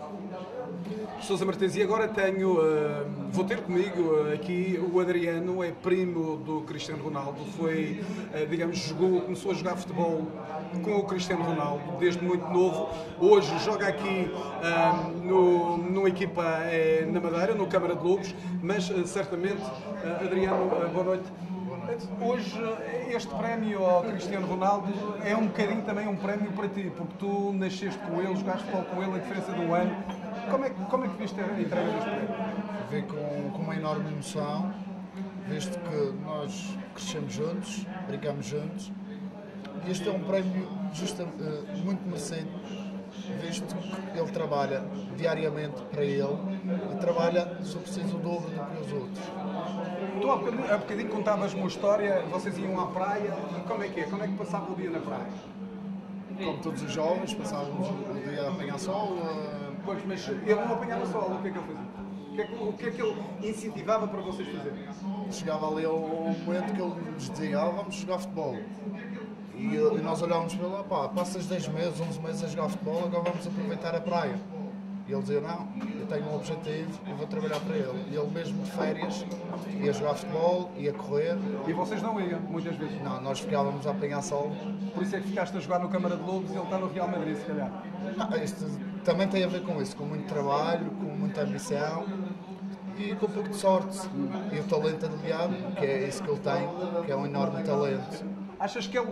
Sousa Martins, e agora vou ter comigo aqui o Adriano, é primo do Cristiano Ronaldo, digamos, começou a jogar futebol com o Cristiano Ronaldo desde muito novo. Hoje joga aqui numa equipa na Madeira, no Câmara de Lobos, mas certamente, Adriano, boa noite. Hoje este prémio ao Cristiano Ronaldo é um bocadinho também um prémio para ti, porque tu nasceste com ele, jogaste futebol com ele, a diferença de um ano. Como é que viste a entrega deste prémio? Vi com uma enorme emoção, visto que nós crescemos juntos, brincamos juntos, e este é um prémio muito merecido, visto que ele trabalha diariamente para ele e trabalha, se preciso, o dobro do que os outros. Tu há bocadinho contavas uma história, vocês iam à praia, como é que é? Como é que passava o dia na praia? Como todos os jovens, passávamos o dia a apanhar sol. Pois, mas ele não apanhava sol, o que é que ele fazia? O que é que ele incentivava para vocês fazerem? Chegava ali ao momento que ele nos dizia, vamos jogar futebol. E nós olhávamos para ele, passas 10 meses, 11 meses a jogar futebol, agora vamos aproveitar a praia. E ele dizia, não, eu tenho um objetivo e vou trabalhar para ele. E ele mesmo de férias ia jogar futebol, ia correr. E vocês não iam, muitas vezes? Não, nós ficávamos a apanhar sol. Por isso é que ficaste a jogar no Câmara de Lobos e ele está no Real Madrid, se calhar? Não, isto também tem a ver com isso, com muito trabalho, com muita ambição e com um pouco de sorte. E o talento aliado, que é isso que ele tem, que é um enorme talento. Achas que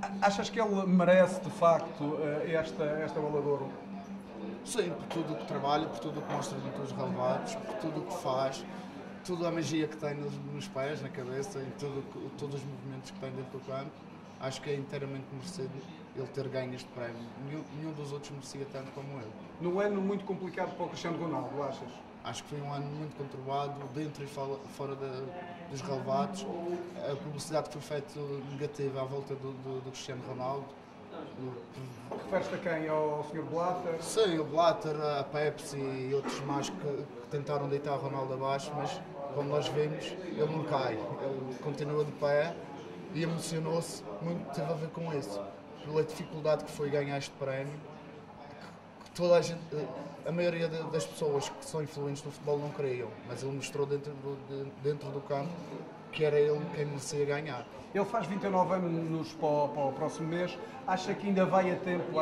ele merece, de facto, esta bola de ouro? Sim, por tudo o que trabalha, por tudo o que mostra nos relevados, por tudo o que faz, toda a magia que tem nos pés, na cabeça, em todos os movimentos que tem dentro do campo. Acho que é inteiramente merecido ele ter ganho este prémio. Nenhum dos outros merecia tanto como ele. Num ano muito complicado para o Cristiano Ronaldo, achas? Acho que foi um ano muito conturbado, dentro e fora dos relevados. A publicidade que foi feita negativa à volta do Cristiano Ronaldo. Referes-te a quem? Ao Sr. Blatter? Sim, o Blatter, a Pepsi e outros mais que tentaram deitar o Ronaldo abaixo, mas como nós vimos, ele não cai. Ele continua de pé e emocionou-se muito, teve a ver com isso. Pela dificuldade que foi ganhar este prémio, que toda a gente, a maioria das pessoas que são influentes no futebol não queriam, mas ele mostrou dentro do campo que era ele quem merecia ganhar. Ele faz 29 anos para o próximo mês. Achas que ainda vai a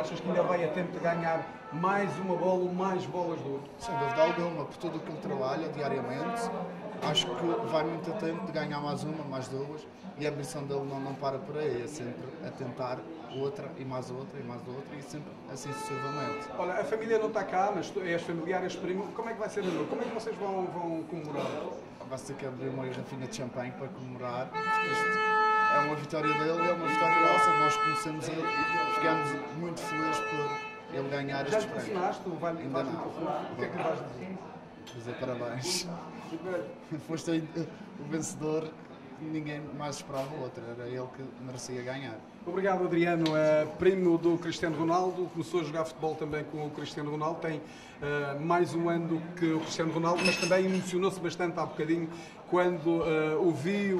tempo de ganhar mais uma bola ou mais bolas de ouro? Sem dúvida alguma, por tudo o que ele trabalha diariamente, acho que vai muito a tempo de ganhar mais uma, mais duas, e a ambição dele não para por aí, é sempre a tentar outra e mais outra e sempre assim sucessivamente. Olha, a família não está cá, mas tu és familiar, és primo. Como é que vai ser a noite? Como é que vocês vão comemorar? Vai ter que abrir uma garrafinha de champanhe para comemorar, porque isto é uma vitória dele e é uma vitória nossa. Nós conhecemos ele, ficamos muito felizes por ele ganhar estes prémios. Já lhe telefonaste? Ainda não. O que é que lhe vais dizer? Dizer parabéns. Foste o vencedor, ninguém mais esperava o outro, era ele que merecia ganhar. Obrigado, Adriano. Primo do Cristiano Ronaldo, começou a jogar futebol também com o Cristiano Ronaldo, tem mais um ano do que o Cristiano Ronaldo, mas também emocionou-se bastante há bocadinho quando viu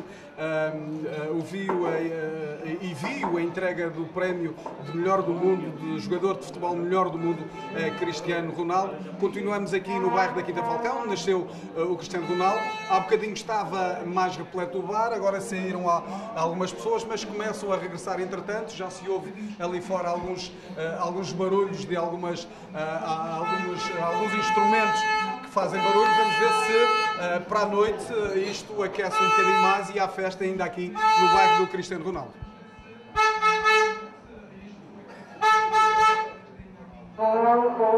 a entrega do prémio de melhor do mundo, de jogador de futebol melhor do mundo, Cristiano Ronaldo. Continuamos aqui no bairro da Quinta Falcão, onde nasceu o Cristiano Ronaldo. Há bocadinho estava mais repleto o bar, agora saíram algumas pessoas, mas começam a regressar entretanto. Já se ouve ali fora alguns barulhos de alguns instrumentos que fazem barulho. Vamos ver se para a noite isto aquece um bocadinho mais e há festa ainda aqui no bairro do Cristiano Ronaldo.